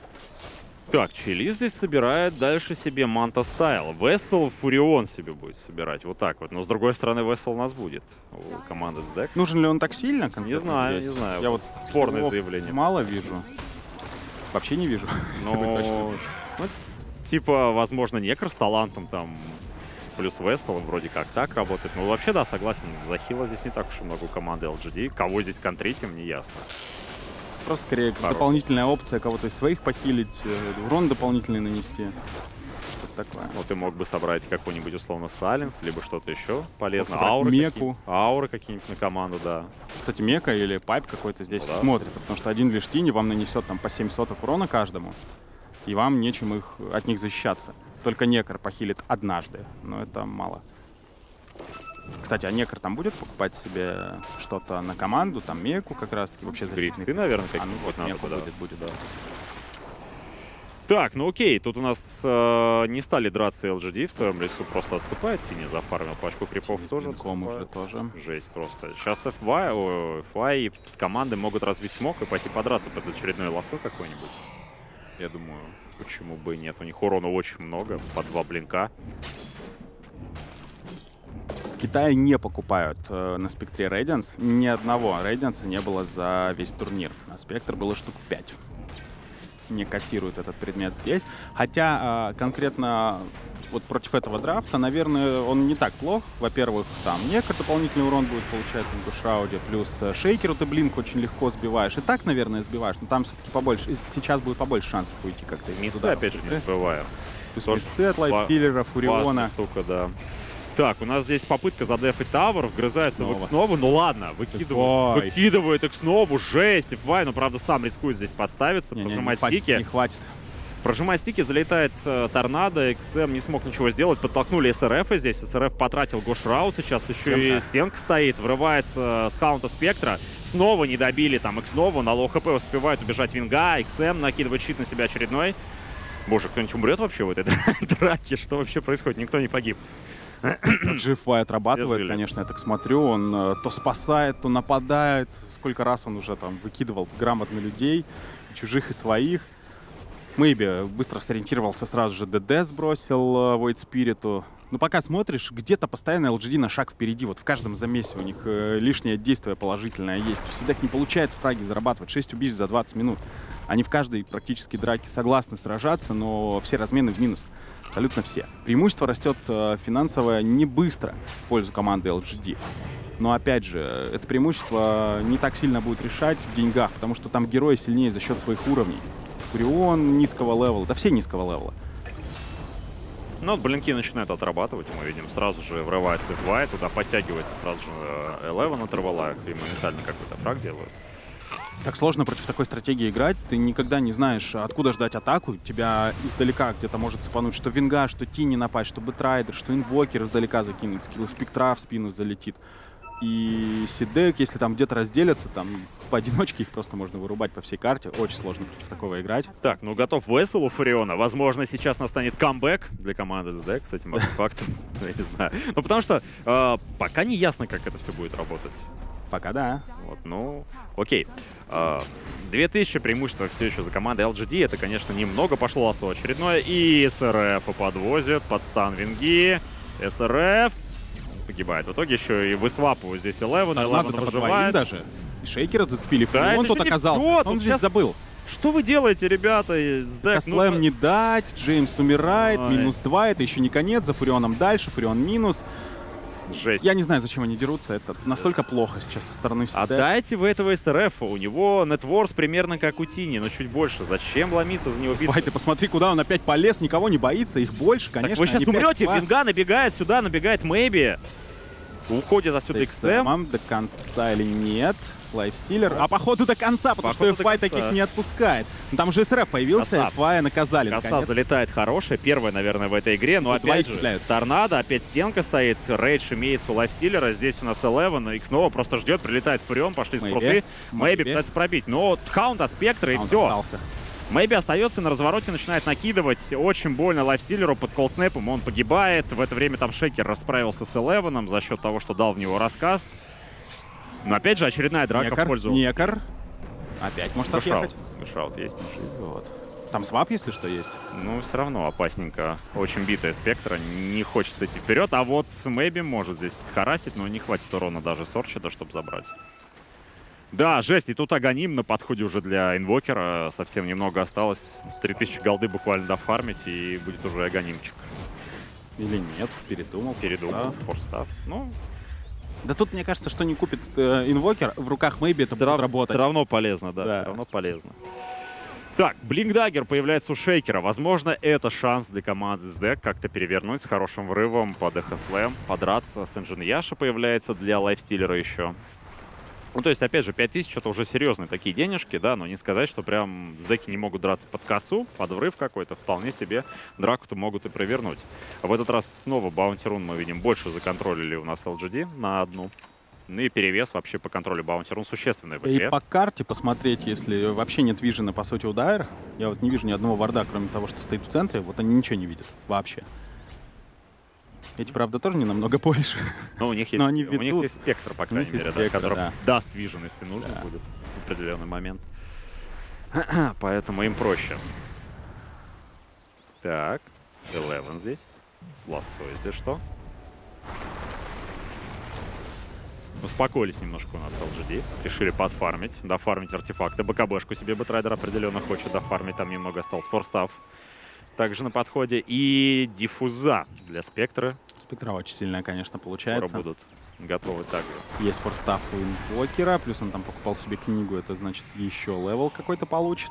S1: Так, Чили здесь собирает дальше себе Манта Стайл. Вессел Фурион себе будет собирать. Вот так вот. Но с другой стороны, Вессел у нас будет. У команды с дек.
S2: Нужен ли он так сильно?
S1: Не
S2: конкретно
S1: знаю,
S2: здесь?
S1: не знаю.
S2: Я вот
S1: Спорное
S2: его
S1: заявление.
S2: мало вижу. Вообще не вижу. если быть точным.
S1: Ну, ну, типа, возможно, Некр с талантом там плюс Вессел вроде как так работает. Ну, вообще, да, согласен. Захила здесь не так уж и много у команды эл джи ди. Кого здесь контрить, им не ясно.
S2: Просто скорее
S1: Хорош.
S2: дополнительная опция кого-то из своих похилить, э, урон дополнительный нанести. Что-то такое.
S1: Ну, ты мог бы собрать какой-нибудь, условно, Сайленс, либо что-то еще полезное.
S2: собрать
S1: Ауры
S2: Меку.
S1: какие- Ауры какие-нибудь на команду, да.
S2: Кстати, Мека или Пайп какой-то здесь
S1: Да.
S2: смотрится, потому что один лишь Тини вам нанесет там по семь соток урона каждому, и вам нечем их, от них защищаться. Только Некр похилит однажды, но это мало. Кстати, а Некр там будет покупать себе что-то на команду, там Меку как раз-таки, вообще
S1: Грифсы,
S2: защитных?
S1: наверное,
S2: А,
S1: какие-нибудь
S2: ну вот
S1: надо
S2: Меку
S1: бы, да.
S2: будет, будет, да.
S1: Так, ну окей, тут у нас э, не стали драться эл джи ди в своем лесу, просто отступает. Тини зафармил пачку крипов,
S2: С
S1: тоже
S2: блинком уже
S1: отступает.
S2: тоже.
S1: Жесть просто. Сейчас эф вай, о, эф вай с командой могут разбить смог и пойти подраться под очередное лосо какое-нибудь. Я думаю, почему бы и нет. У них урона очень много, по два блинка.
S2: В Китае не покупают э, на спектре Radiance. Ни одного Radiance не было за весь турнир. А спектр было штук пять. Не котируют этот предмет здесь. Хотя э, конкретно вот против этого драфта, наверное, он не так плох. Во-первых, там Некр дополнительный урон будет получать на Гушрауде. Плюс э, Шейкеру ты блинк очень легко сбиваешь. И так, наверное, сбиваешь. Но там все-таки побольше. и Сейчас будет побольше шансов уйти как-то. из
S1: Миссы,
S2: ударов.
S1: опять же, не забываю.
S2: Плюс
S1: тоже
S2: миссы от Лайтфиллера, Фуриона.
S1: Классная штука, да. Так, у нас здесь попытка задефать Тавр, вгрызается в
S2: Снова.
S1: Икснову. Ну ладно, выкидывает,
S2: Ой.
S1: выкидывает Икснову, жесть. эф вай, но правда сам рискует здесь подставиться,
S2: Не-не, не
S1: прожимать
S2: хватит,
S1: стики.
S2: не хватит.
S1: Прожимая стики, залетает э, торнадо. икс эм не смог ничего сделать. Подтолкнули СРФ здесь. СРФ потратил Гош-раут. Сейчас еще
S2: Стенка.
S1: и стенка стоит. Врывается с хаунта Спектра. Снова не добили там Икс-Нову. На лоу хп успевает убежать Винга. икс эм накидывает щит на себя очередной. Боже, кто-нибудь умрет вообще в этой драке? Что вообще происходит? Никто не погиб.
S2: джи эф уай отрабатывает,
S1: жили.
S2: конечно, я так смотрю. Он э, то спасает, то нападает. Сколько раз он уже там выкидывал грамотно людей, чужих и своих. Мэйби быстро сориентировался, сразу же ДД сбросил э, Void Spirit. Но пока смотришь, где-то постоянно эл джи ди на шаг впереди. Вот в каждом замесе у них э, лишнее действие положительное есть. У Сидек не получается фраги зарабатывать. шесть убийств за двадцать минут. Они в каждой практически драке согласны сражаться, но все размены в минус. Абсолютно все. Преимущество растет э, финансовое не быстро в пользу команды эл джи ди. Но опять же, это преимущество не так сильно будет решать в деньгах, потому что там герои сильнее за счет своих уровней. Фурион низкого левела, да все низкого левела.
S1: Ну, вот блинки начинают отрабатывать, и мы видим, сразу же врывается Вай, туда подтягивается сразу же Элевен оторвала их, и моментально какой-то фраг делают.
S2: Так сложно против такой стратегии играть. Ты никогда не знаешь, откуда ждать атаку. Тебя издалека где-то может цепануть, что Винга, что Тини напасть, что Бэтрайдер, что Инвокер издалека закинуть, скилл Спектра в спину залетит. И Сидек, если там где-то разделятся, там поодиночке их просто можно вырубать по всей карте. Очень сложно против такого играть.
S1: Так, ну готов Весел у Фуриона. Возможно, сейчас настанет камбэк для команды эс ди, кстати, по факту. Я не знаю. Ну, потому что э, пока не ясно, как это все будет работать.
S2: Пока да.
S1: Вот, ну, окей. Э, две тысячи преимущества все еще за командой эл джи ди. Это, конечно, немного. Пошло лосо очередное. И СРФ подвозит под стан Винги. СРФ погибает. В итоге еще и высвапывают здесь Элевен. Элевен выживает.
S2: Даже. И Шейкера зацепили.
S1: Да,
S2: Он
S1: это
S2: тут
S1: еще не
S2: оказался.
S1: всё,
S2: Он
S1: тут
S2: здесь
S1: сейчас-
S2: забыл.
S1: Что вы делаете, ребята? Сдэк,
S2: Слэм не дать, Джеймс умирает,
S1: Ой.
S2: минус два, это еще не конец, за Фурионом дальше, Фурион минус.
S1: жесть.
S2: Я не знаю, зачем они дерутся, это настолько плохо сейчас со стороны Сидек.
S1: Отдайте вы этого СРФ. У него нетворс примерно как у Тини, но чуть больше. Зачем ломиться за него биться?
S2: Вай, ты посмотри, куда он опять полез, никого не боится, их больше, конечно.
S1: Так вы сейчас
S2: они пять
S1: умрете,
S2: два.
S1: Винга набегает сюда, набегает Мэйби. Уходит отсюда икс эм.
S2: Мам до конца или нет? Лайфстиллер. А походу до конца, потому
S1: Походу
S2: что
S1: до
S2: эф ай
S1: конца.
S2: таких не отпускает. Ну, там же СРФ появился,
S1: Коса.
S2: эф ай наказали.
S1: Коса
S2: наконец.
S1: залетает хорошая, первая, наверное, в этой игре, но
S2: Вот двоих
S1: опять же,
S2: цепляют.
S1: торнадо, опять стенка стоит, рейдж имеется у лайфстиллера, здесь у нас Элевен, икс снова просто ждет, прилетает Фурион, пошли
S2: Мэйби.
S1: спруты, Мэйби
S2: Мэйби.
S1: пытается пробить, но хаунт от Спектра и
S2: А он
S1: все.
S2: остался.
S1: Мэйби остается на развороте, начинает накидывать. Очень больно лайфстиллеру под колдснэпом. Он погибает. В это время там Шейкер расправился с Элевеном за счет того, что дал в него раскаст. Но опять же очередная драка в
S2: Некор,
S1: пользу
S2: Некор. Опять может
S1: Гошраут.
S2: отъехать.
S1: Гошраут есть.
S2: Вот. Там свап, если что, есть.
S1: Ну, все равно опасненько. Очень битая Спектра. Не хочется идти вперед. А вот Мэйби может здесь подхарасить, но не хватит урона даже Сорчета, чтобы забрать. Да, жесть, и тут Аганим на подходе уже для инвокера. Совсем немного осталось. три тысячи голды буквально дофармить, и будет уже Аганимчик.
S2: Или нет, передумал.
S1: Передумал,
S2: Форстав.
S1: форстав. Ну,
S2: Да тут, мне кажется, что не купит э, инвокер, в руках Мэйби это будет работать.
S1: все равно полезно, да,
S2: Да.
S1: все равно полезно. Так, Блинкдаггер появляется у Шейкера. Возможно, это шанс для команды эс ди как-то перевернуть с хорошим врывом под Эхо Слэм, подраться. Сенджин Яша появляется для лайфстиллера еще. Ну, то есть, опять же, пять тысяч это уже серьезные такие денежки, да, но не сказать, что прям сдеки не могут драться под косу, под врыв какой-то, вполне себе драку-то могут и провернуть. А в этот раз снова Bounty Run мы видим больше законтролили у нас эл джи ди на одну. Ну и перевес вообще по контролю Bounty Run существенный в
S2: И
S1: игре.
S2: по карте посмотреть, если вообще нет вижена, по сути, у Дайр, я вот не вижу ни одного варда, кроме того, что стоит в центре, вот они ничего не видят вообще. Эти, правда, тоже не намного больше.
S1: Но у них есть,
S2: но они
S1: у них
S2: ведут.
S1: есть спектр, по
S2: У
S1: крайней
S2: них есть
S1: мере, да,
S2: спектр,
S1: который
S2: да.
S1: даст вижен, если нужно
S2: Да.
S1: будет в определенный момент. Поэтому им проще. Так, Элевен здесь. С лассо, если что. Успокоились немножко у нас эл джи ди. Решили подфармить, дофармить артефакты. БКБшку себе Бэтрайдер определенно хочет дофармить. Там немного осталось. Форстав также на подходе. И диффуза для Спектра.
S2: Спектра очень сильная, конечно,
S1: Скоро
S2: получается.
S1: будут готовы также.
S2: Есть форстаф у инвокера, плюс он там покупал себе книгу, это значит еще левел какой-то получит.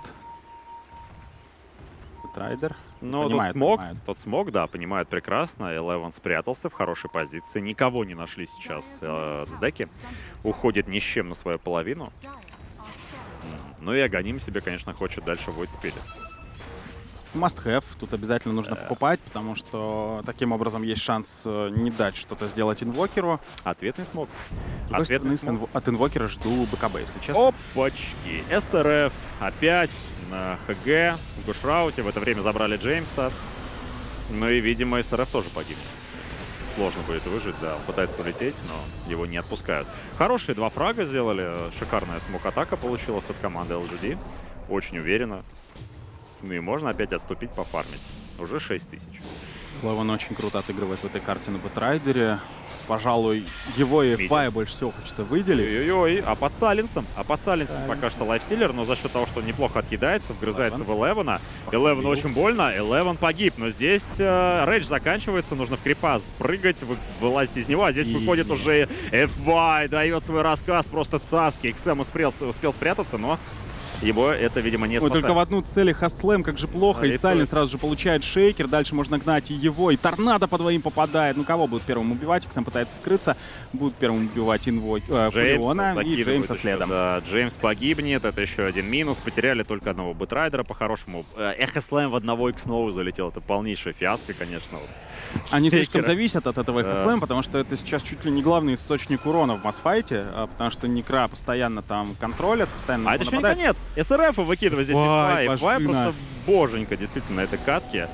S2: Трайдер.
S1: Но тот
S2: Понимает,
S1: смог,
S2: понимает.
S1: тот смог, да, понимает прекрасно. Элевен спрятался в хорошей позиции. Никого не нашли сейчас э, в сдеке. Уходит ни с чем на свою половину.
S3: Dire are scared.
S1: Ну и Аганим себе, конечно, хочет дальше Void Spirit.
S2: Must-have. Тут обязательно нужно покупать, потому что таким образом есть шанс э, не дать что-то сделать инвокеру.
S1: Ответный смог.
S2: С другой
S1: Ответный
S2: стороны, с
S1: смог.
S2: инво- от инвокера жду БКБ, если честно.
S1: Опачки. СРФ опять на ХГ. В Гушрауте в это время забрали Джеймса. Ну и, видимо, СРФ тоже погибнет. Сложно будет выжить, да. Он пытается улететь, но его не отпускают. Хорошие два фрага сделали. Шикарная смок-атака получилась от команды эл джи ди. Очень уверенно. Ну и можно опять отступить, пофармить. Уже шесть тысяч.
S2: Клэвен очень круто отыгрывает в этой карте на Бэтрайдере. Пожалуй, его и Фая больше всего хочется выделить.
S1: Ой-ой-ой, а под Саленсом? А под Саленсом пока что лайфстиллер, но за счет того, что он неплохо отъедается, вгрызается в Элевена. Элевен очень больно, Элевен погиб, но здесь э, рейдж заканчивается, нужно в крипа спрыгать, вы, вылазить из него, а здесь
S2: И...
S1: выходит уже эф вай, дает свой рассказ, просто царский. икс эм успел, успел спрятаться, но его это, видимо, не
S2: Ой,
S1: спасает.
S2: только в одну цель Хаслэм, как же плохо.
S1: А,
S2: и
S1: и
S2: Сталин
S1: то-
S2: сразу же получает шейкер. Дальше можно гнать и его. И торнадо по двоим попадает. Ну, кого будут первым убивать? Иксэм пытается скрыться. Будут первым убивать Инво... э, Фуриона и
S1: закидывают
S2: Джеймса
S1: еще,
S2: следом.
S1: Да, Джеймс погибнет, это еще один минус. Потеряли только одного Бэтрайдера по-хорошему. Эхослэм в одного икс-нову залетел. Это полнейшая фиаско, конечно. Вот.
S2: Они слишком
S1: Шейкера.
S2: зависят от этого
S1: Да.
S2: Эхослэм, потому что это сейчас чуть ли не главный источник урона в массфайте, а, потому что Некра постоянно там контролит, постоянно
S1: А
S2: на
S1: это
S2: него
S1: еще не
S2: нападает.
S1: конец. СРФ выкидывает здесь
S2: Вай,
S1: Фай. Фай
S2: пожина.
S1: просто боженька, действительно, это катки.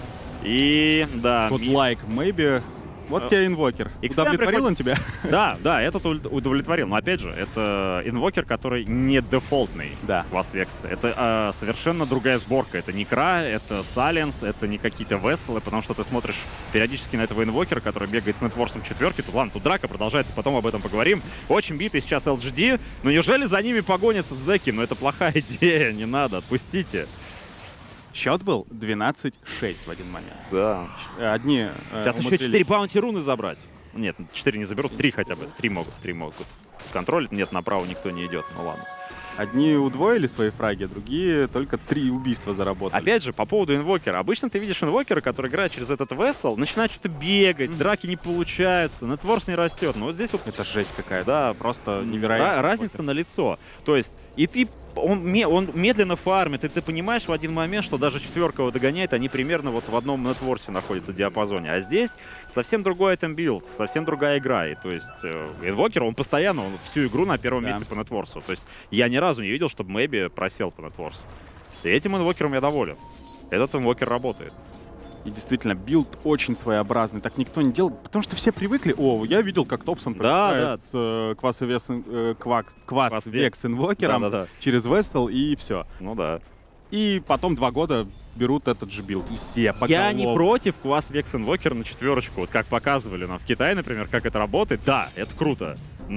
S1: И да,
S2: Вот
S1: ми-
S2: лайк, maybe. Вот
S1: А,
S2: тебе инвокер.
S1: Иксэм
S2: Удовлетворил он тебя?
S1: да, да, этот удов- удовлетворил. Но опять же, это инвокер, который не дефолтный.
S2: Да.
S1: Васвекс. Это э, совершенно другая сборка. Это не Кра, это Саленс, это не какие-то веселы, потому что ты смотришь периодически на этого инвокера, который бегает с нетворсом четверки. Тут ладно, тут драка продолжается, потом об этом поговорим. Очень битый сейчас эл джи ди. Но неужели за ними погонятся сдеки? Ну это плохая идея, не надо, отпустите.
S2: Счет был двенадцать шесть в один момент.
S1: Да.
S2: Одни э,
S1: Сейчас еще
S2: умудрились-
S1: четыре баунти руны забрать. Нет, четыре не заберут, три хотя бы. три могут, три могут. Контролить, нет, направо никто не идет. Ну ладно.
S2: Одни удвоили свои фраги, другие только три убийства заработали.
S1: Опять же, по поводу инвокера. Обычно ты видишь инвокера, который играет через этот весел, начинает что-то бегать, драки не получаются, нетворс не растет. Но вот здесь вот
S2: Это жесть какая-то.
S1: да,
S2: Просто невероятно.
S1: Ра- разница на лицо. То есть, и ты, он, ме- он медленно фармит, и ты понимаешь в один момент, что даже четверка его догоняет, они примерно вот в одном нетворсе находятся в диапазоне. А здесь совсем другой item билд, совсем другая игра. И то есть, э, инвокер, он постоянно, он всю игру на первом
S2: Да.
S1: месте по нетворсу. То есть, я ни разу не видел, чтобы Мэби просел по нетворсу. И этим инвокером я доволен. Этот инвокер работает.
S2: И действительно, билд очень своеобразный. Так никто не делал, потому что все привыкли. О, я видел, как Топсон
S1: Да,
S2: пробегает с э, квас-векс э, квак- квас-векс инвокером
S1: Да-да-да.
S2: через весел, и все.
S1: Ну да.
S2: И потом два года берут этот же билд. И все
S1: Я
S2: поголовно.
S1: не против Квас Векс Инвокер на четверочку. Вот как показывали нам в Китае, например, как это работает. Да, это круто.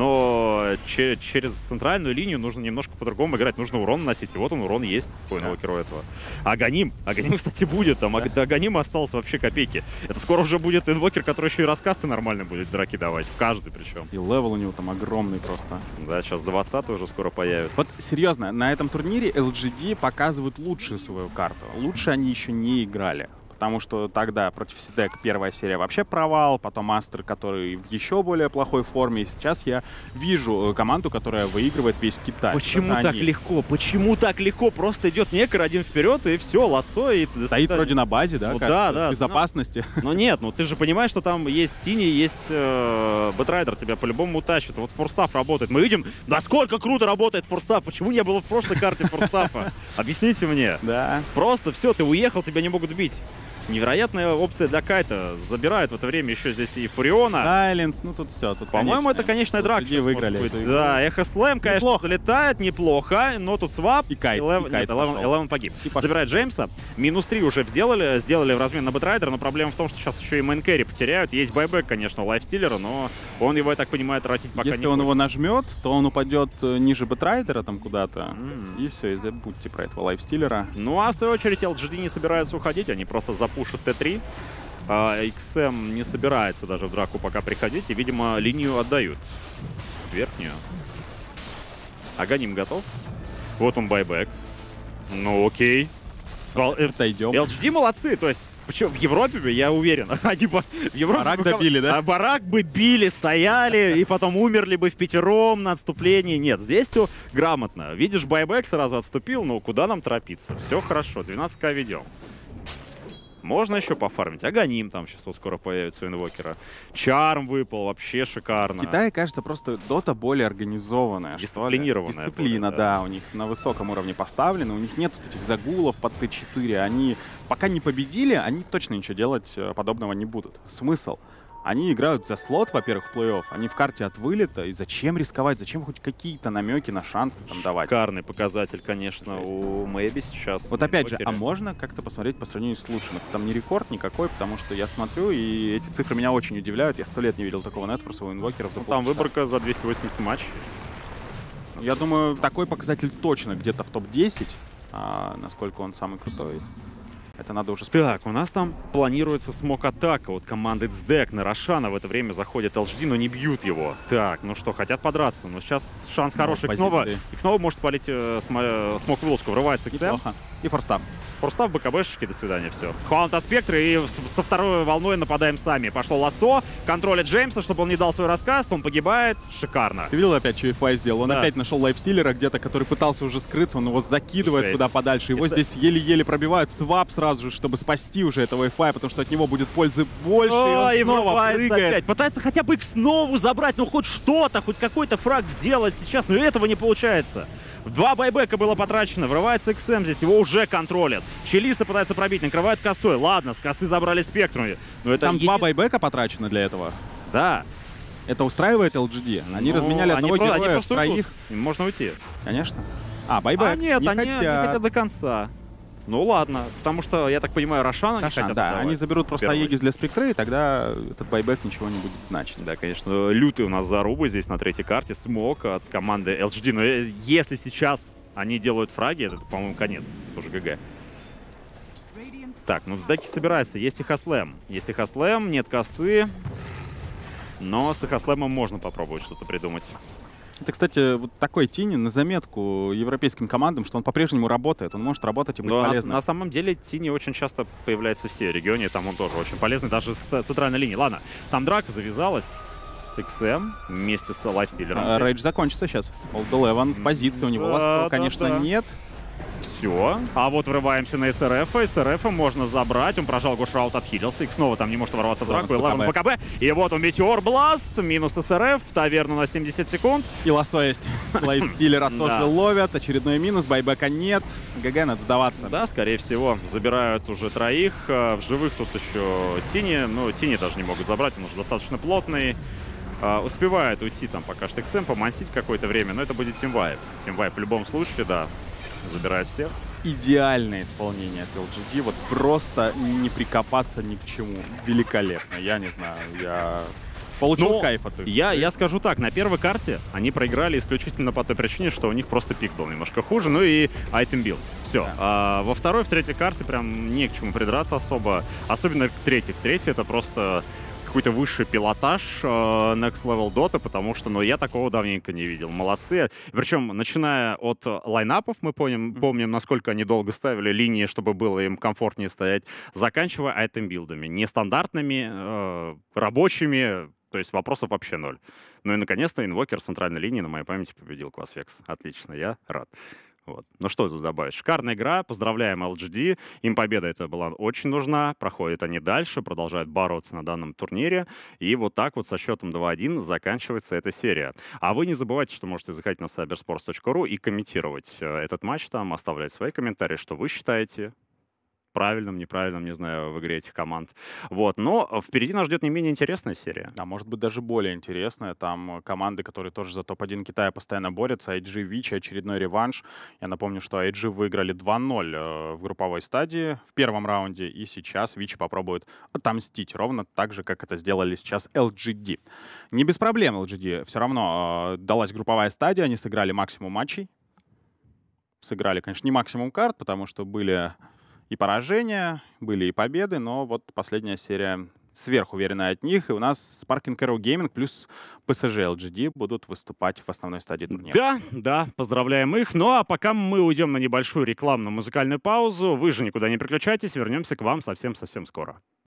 S1: Но че- через центральную линию нужно немножко по-другому играть. Нужно урон наносить. И вот он, урон есть у инвокера этого. Аганим. Аганим, кстати, будет. Там Аг- до Аганима осталось вообще копейки. Это скоро уже будет инвокер, который еще и раскасты нормально будет драки давать. В каждый причем.
S2: И левел у него там огромный просто.
S1: Да, сейчас двадцатый уже скоро появится.
S2: Вот серьезно, на этом турнире эл джи ди показывают лучшую свою карту. Лучше они еще не играли. Потому что тогда против Сидек первая серия вообще провал, потом Астер, который в еще более плохой форме. И сейчас я вижу э, команду, которая выигрывает весь Китай.
S1: Почему
S2: Это
S1: так
S2: они.
S1: легко? Почему так легко? Просто идет некор один вперед, и все, лассо, и... до
S2: Стоит
S1: свидания.
S2: вроде на базе, да?
S1: Ну
S2: как
S1: да,
S2: в
S1: да.
S2: безопасности.
S1: Но нет, ну ты же понимаешь, что там есть Тини, есть э, Бэтрайдер, тебя по-любому утащит. Вот форстав работает. Мы видим, насколько круто работает форстав. Почему не было в прошлой карте форстафа? Объясните мне.
S2: Да.
S1: Просто все, ты уехал, тебя не могут бить. Невероятная опция для Кайта. Забирают в это время еще здесь и Фуриона.
S2: Сайленс, ну тут все. Тут
S1: По-моему, это конечная
S2: Тут
S1: драка.
S2: люди
S1: сейчас
S2: выиграли
S1: может быть.
S2: эту игру.
S1: Да, Эхо Слэм, конечно,
S2: Неплохо.
S1: залетает, неплохо, но тут свап.
S2: И Кайт,
S1: Элев-
S2: и Кайт
S1: Нет, Элевен,
S2: пошел.
S1: Элевен погиб.
S2: И пошел.
S1: Забирает Джеймса. Минус три уже сделали. Сделали в размен на Бэтрайдера, но проблема в том, что сейчас еще и мейн-кэрри потеряют. Есть байбек, конечно, у лайфстиллера, но он его, я так понимаю, тратить пока
S2: Если
S1: не
S2: он
S1: будет.
S2: его нажмет, то он упадет э, ниже Бэтрайдера там куда-то.
S1: М.
S2: И все, и забудьте про этого лайфстиллера.
S1: Ну а в свою очередь эл джи ди не собираются уходить, они просто запушат тэ три. А, икс эм не собирается даже в драку пока приходить, и, видимо, линию отдают. Верхнюю. Аганим готов. Вот он байбек. Ну окей. Вал- э,
S2: Отойдем.
S1: эл джи ди молодцы, то есть причем в Европе, бы, я уверен, они бы в Европе
S2: Барак
S1: бы-
S2: добили, да?
S1: А барак бы били, стояли, и потом умерли бы в пятером на отступлении. Нет, здесь все грамотно. Видишь, байбек сразу отступил, ну куда нам торопиться? Все хорошо, двенадцать ка ведем. Можно еще пофармить. Аганим там сейчас вот скоро появится у инвокера. Чарм выпал, вообще шикарно.
S2: В Китае, кажется, просто дота более организованная. что ли.
S1: Дисциплинированная
S2: Дисциплина,
S1: более,
S2: да.
S1: да.
S2: У них на высоком уровне поставлена. У них нет вот этих загулов под Т четыре. Они пока не победили, они точно ничего делать э, подобного не будут. Смысл? Они играют за слот, во-первых, в плей-офф. Они в карте от вылета. И зачем рисковать? Зачем хоть какие-то намеки на шансы там давать?
S1: Шикарный показатель, конечно, у Мэйби сейчас.
S2: Вот
S1: на
S2: опять же, а
S1: инвокере.
S2: можно как-то посмотреть по сравнению с лучшим? Это там не рекорд никакой, потому что я смотрю, и эти цифры меня очень удивляют. Я сто лет не видел такого нетфорса у инвокеров за
S1: Ну, там
S2: полчаса.
S1: выборка за двести восемьдесят матчей.
S2: Я думаю, такой показатель точно где-то в топ десять. А насколько он самый крутой, это надо уже смотреть.
S1: Так, у нас там планируется смок-атака от команды Цдек. На Рошана в это время заходит эл джи ди, но не бьют его. Так, ну что, хотят подраться. Но сейчас шанс хороший.
S2: позиции.
S1: Икснова, Икснова может спалить э, смо- смок-вылазку. Врывается Иксэм.
S2: Неплохо. И форстав.
S1: Форстав, БКБшечки, до свидания, все. Хваланта Спектр, и с- со второй волной нападаем сами. Пошло лассо, контролит Джеймса, чтобы он не дал свой рассказ, он погибает. Шикарно.
S2: Ты видел опять, что Эф ай сделал? Он
S1: Да.
S2: опять нашел лайфстиллера где-то, который пытался уже скрыться, он его закидывает
S1: Жесть.
S2: куда подальше. Его
S1: И ста-
S2: здесь еле-еле пробивают. Свап сразу же, чтобы спасти уже этого Эф ай, потому что от него будет пользы больше.
S1: Ой,
S2: и он снова
S1: врывается
S2: прыгает.
S1: опять. Пытается хотя бы Икснову забрать, ну хоть что-то, хоть какой-то фраг сделать сейчас, но этого не получается. Два байбека было потрачено, врывается Иксэм здесь, его уже контролят. Челиса пытается пробить, накрывает косой. Ладно, с косы забрали Спектру. Но это
S2: Там
S1: еди-
S2: два байбека потрачено для этого.
S1: Да.
S2: Это устраивает эл джи ди? Они
S1: Ну,
S2: разменяли
S1: они
S2: одного
S1: про- они
S2: героя,
S1: просто
S2: троих.
S1: уйдут. Им можно уйти.
S2: Конечно. А, байбек.
S1: А нет,
S2: не
S1: они не
S2: хотят.
S1: хотят до конца. Ну ладно, потому что, я так понимаю, Рошана не
S2: Рошан,
S1: хотят
S2: да,
S1: отдавать.
S2: они заберут просто
S1: Первый.
S2: Аегис для спектры, и тогда этот байбек ничего не будет значить.
S1: Да, конечно, лютый у нас заруба здесь на третьей карте. Смок от команды эл джи ди. Но э, если сейчас они делают фраги, это, по-моему, конец. Тоже ГГ.
S3: Radiant's
S1: Так, ну Цдеки собирается. Есть и Хаслэм. Есть и Хаслэм, нет косы. Но с Хаслэмом можно попробовать что-то придумать.
S2: Это, кстати, вот такой тини на заметку европейским командам, что он по-прежнему работает. Он может работать и быть
S1: Но на,
S2: полезным.
S1: на самом деле Тини очень часто появляется в все регионе. Там он тоже очень полезный, даже с центральной линии. Ладно, там драка завязалась. Иксэм вместе с лайфстиллером.
S2: А, Рейдж закончится сейчас. Олд Элевен в позиции, у него
S1: Да,
S2: ласта,
S1: да,
S2: конечно,
S1: да.
S2: нет.
S1: Все. А вот врываемся на СРФ. СРФ можно забрать. Он прожал Гошраут, отхилился. Икс снова там не может ворваться в драку.
S2: Ладно,
S1: Элевен БКБ. И вот он Метеор Бласт. Минус СРФ. Таверну на семьдесят секунд.
S2: И лассо есть. Лайфстиллера
S1: Да.
S2: тоже ловят. Очередной минус, байбека нет. ГГ, надо сдаваться.
S1: Да, скорее всего. Забирают уже троих. А, В живых тут еще Тини. Ну, Тини даже не могут забрать. Он уже достаточно плотный. А, успевает уйти там пока что Иксэм, помансить какое-то время. Но это будет тимвайп. Тимвайп в любом случае, да. Забирает всех.
S2: Идеальное исполнение от эл джи ди. Вот просто не прикопаться ни к чему. Великолепно. Я не знаю, я получил
S1: Ну,
S2: кайф от их.
S1: Я, я скажу так, на первой карте они проиграли исключительно по той причине, что у них просто пик был немножко хуже, ну и айтем билд. Все.
S2: Да.
S1: А во второй, в третьей карте прям не к чему придраться особо. Особенно к третьей. К третьей это просто какой-то высший пилотаж э, Next Level Dota, потому что, ну, я такого давненько не видел. Молодцы. Причем, начиная от лайнапов, мы помним, mm-hmm. помним, насколько они долго ставили линии, чтобы было им комфортнее стоять, заканчивая айтем-билдами. Нестандартными, э, рабочими, то есть вопросов вообще ноль. Ну и, наконец-то, инвокер с центральной линии на моей памяти победил Квасфекс. Отлично, я рад. Вот. Ну что тут добавить? Шикарная игра, поздравляем эл джи ди. Им победа эта была очень нужна. Проходят они дальше, продолжают бороться на данном турнире. И вот так вот со счетом два один заканчивается эта серия. А вы не забывайте, что можете заходить на сайберспортс точка ру и комментировать э, этот матч там, оставлять свои комментарии, что вы считаете правильным, неправильным, не знаю, в игре этих команд. Вот. Но впереди нас ждет не менее интересная серия.
S2: А может быть даже более интересная. Там команды, которые тоже за топ один Китая постоянно борются. ай джи Вичи, очередной реванш. Я напомню, что ай джи выиграли два ноль в групповой стадии в первом раунде. И сейчас Вичи попробуют отомстить. Ровно так же, как это сделали сейчас эл джи ди. Не без проблем эл джи ди. Все равно э, далась групповая стадия. Они сыграли максимум матчей. Сыграли, конечно, не максимум карт, потому что были и поражения, были и победы, но вот последняя серия сверхуверенная от них. И у нас Sparking Arrow Gaming плюс пэ эс жи эл джи ди будут выступать в основной стадии турнира.
S1: Да, да, поздравляем их. Ну а пока мы уйдем на небольшую рекламную музыкальную паузу, вы же никуда не переключайтесь, вернемся к вам совсем-совсем скоро.